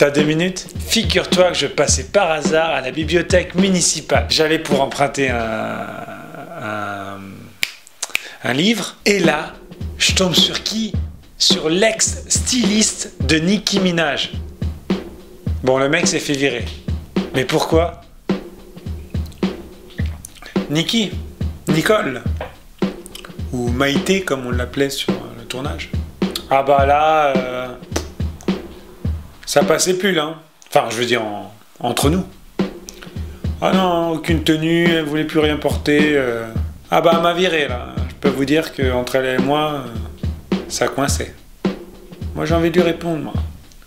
T'as 2 minutes? Figure-toi que je passais par hasard à la bibliothèque municipale. J'allais pour emprunter un livre. Et là, je tombe sur qui? Sur l'ex-styliste de Nicki Minaj. Bon, le mec s'est fait virer. Mais pourquoi? Nicki, Nicole, ou Maïté comme on l'appelait sur le tournage. Ah bah là, ça passait plus là. Enfin, je veux dire, entre nous. Ah non, aucune tenue, elle voulait plus rien porter. Ah bah elle m'a viré là. Je peux vous dire qu'entre elle et moi, ça coinçait. Moi j'ai envie de lui répondre, moi.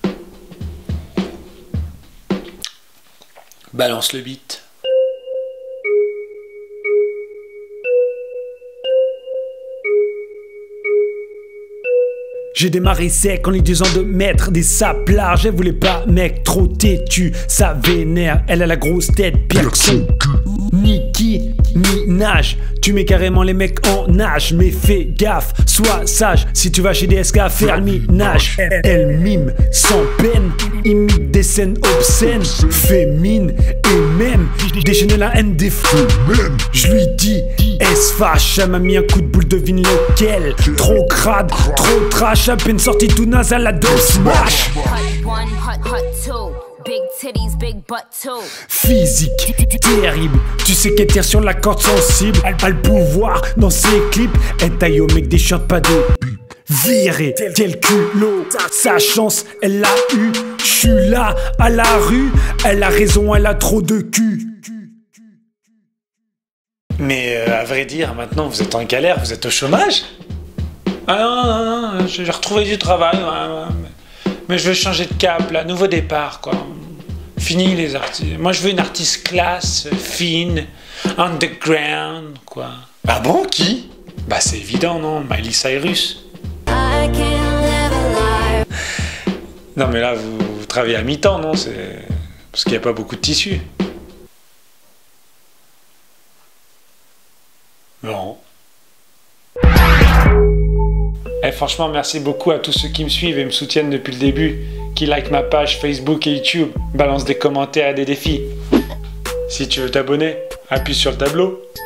Balance le beat. J'ai démarré sec en lui disant de mettre des sapes larges. Elle voulait pas, mec, trop têtu, ça vénère. Elle a la grosse tête, pire que son cul. Nicki Minaj, tu mets carrément les mecs en nage. Mais fais gaffe, sois sage. Si tu vas chez DSK faire le minage. Elle mime sans peine, imite des scènes obscènes. Fait mine et même déchaîner la haine des fous. Je lui dis, elle se fâche. Elle m'a mis un coup de boule, devine lequel. Trop crade, trop trash. À peine sorti tout naze à la dose smash. Physique terrible, tu sais qu'elle tire sur la corde sensible. Elle a le pouvoir dans ses clips. Elle taille au mec des chantes pas de viré tel culot. Sa chance elle l'a eu. J'suis là à la rue. Elle a raison, elle a trop de cul. Mais à vrai dire, maintenant vous êtes en galère, vous êtes au chômage? Ah non, j'ai retrouvé du travail, mais je veux changer de cap, là, nouveau départ, quoi. Fini les artistes. Moi je veux une artiste classe, fine, underground, quoi. Ah bon, qui? Bah c'est évident, non? Miley Cyrus. Non mais là vous travaillez à mi-temps, non? C'est parce qu'il n'y a pas beaucoup de tissu. Non. Et franchement, merci beaucoup à tous ceux qui me suivent et me soutiennent depuis le début, qui like ma page Facebook et YouTube, balance des commentaires et des défis. Si tu veux t'abonner, appuie sur le tableau.